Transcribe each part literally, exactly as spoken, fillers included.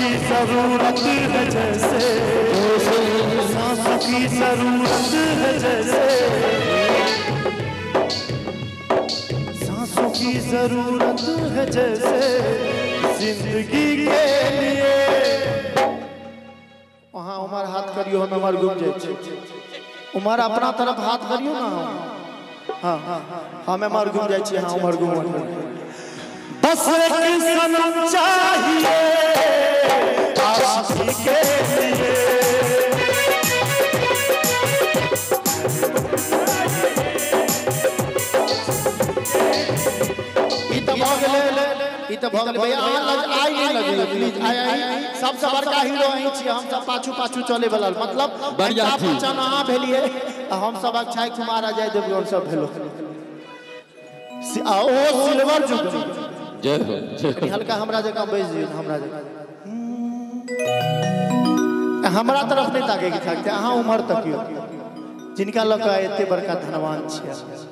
की जरूरत है जैसे, सांसों की जरूरत है जैसे, सांसों की जरूरत है जैसे जिंदगी के लिए। वहाँ उमर हाथ करियो हम हमार घूम जाए, उमर अपना तरफ हाथ करियो ना। हाँ हाँ हमें मार घूम जाए, हाँ उमर घूम। बस एक सनम चाहिए आशिकी के लिए, तो भगल भैया आई नहीं लगे प्लीज आई आई सबसे बड़का हीरो आई छी हम सब पाछू पाछू चले वाला मतलब बढ़िया पहचान अहाँ भेलिए हम सब अक्षय कुमार आ जाय देवगन सब भेलो ओ सिल्वर जुग जय हो जय हल्का हमरा जगह बैस जी हमरा जगह हमरा तरफ नहीं ताके के थाकते अहाँ उम्र तकियो जिनका लगा एते बड़का धनवान छियै।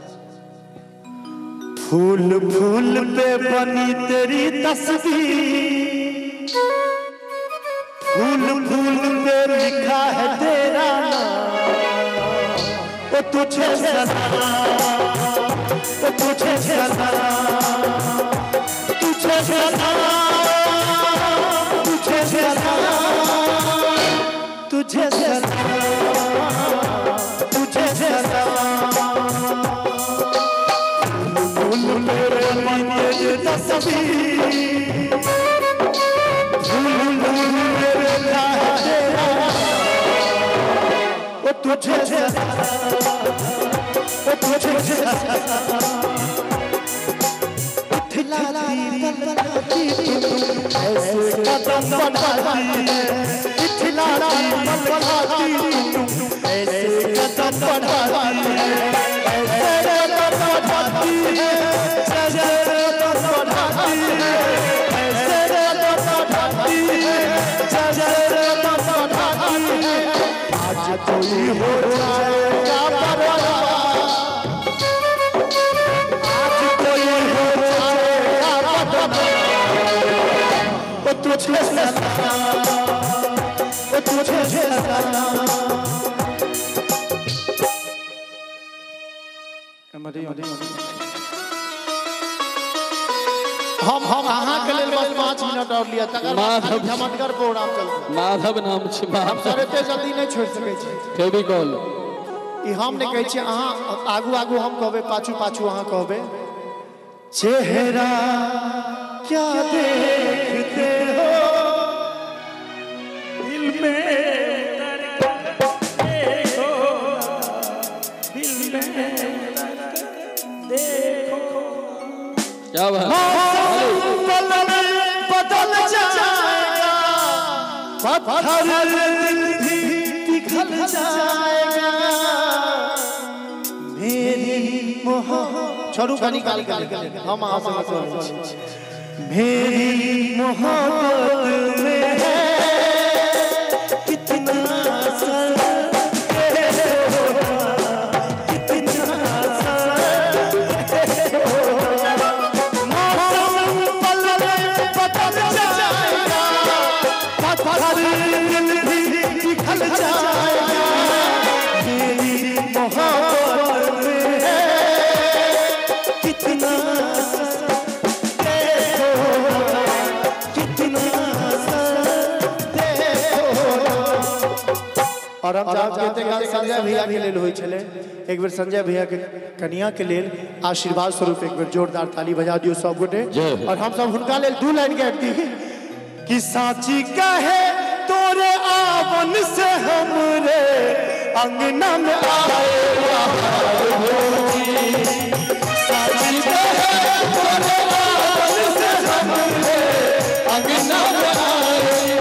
फूल फूल पे बनी तेरी तस्वीर, फूल फूल पे लिखा है तेरा नाम, वो तुझे सलाम, वो तुझे सलाम, तुझे सलाम, तुझे सलाम, तुझे सलाम, तुझे सलाम। तस्वीर वो तुझे वो तुझे खिलाती पलती ऐसे कदम बढ़ाती है, खिलाती पलती ऐसे कदम बढ़ाती है, ऐसे कदम बढ़ाती है, कोई हो जाएगा आज कोई हो जाएगा वो तुझे सलाम, वो तुझे सलाम। हम हम अहाँ के लिए बस पाँच मिनट और लिया तकर माधव झमटकर प्रोग्राम चलता माधव नाम छै हम सर एते जल्दी नहीं छोड़ सकै छी फेविकॉल ई हम ने कहै छी अहाँ आगू आगू हम कहबे पाछू पाछू अहाँ कहबे चेहरा क्या देखते हो दिल में देखो दिल में देखो क्या बात बदल जाएगा पत्थर भी पिघल जाएगा मेरी मोहब्बत छोड़ू का निकाल के हम आप मेरी मोहब्बत में है कितना और हम जब कहते हैं संजय भैया के लेल होई छले एक बेर संजय भैया के कन्या के लेल आशीर्वाद स्वरूप एक बेर जोरदार ताली बजा दियो सब गोटे और हम सब हुनका लेल दू लाइन गाबी कि साची कहे तोरे आवन से हमरे अंगना में आए साची कहे तोरे आवन से हमरे अंगना में आए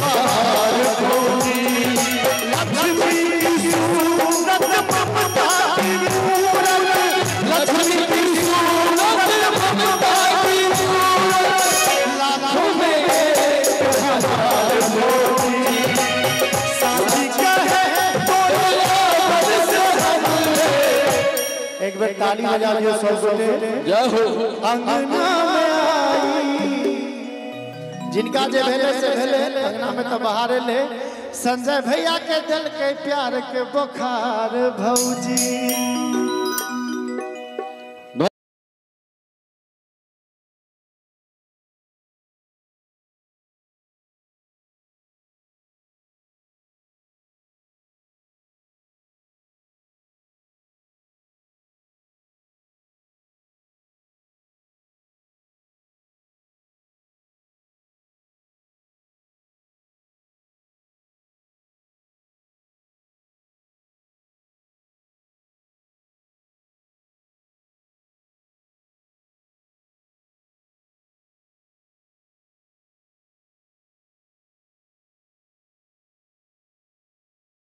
एक बार ताली बजा दियो सब गोटे जय हो अंगना में आई जिनका जे भेले से भेले अंगना में तो बाहर ले संजय भैया के दिल के प्यार के बुखार भौजी।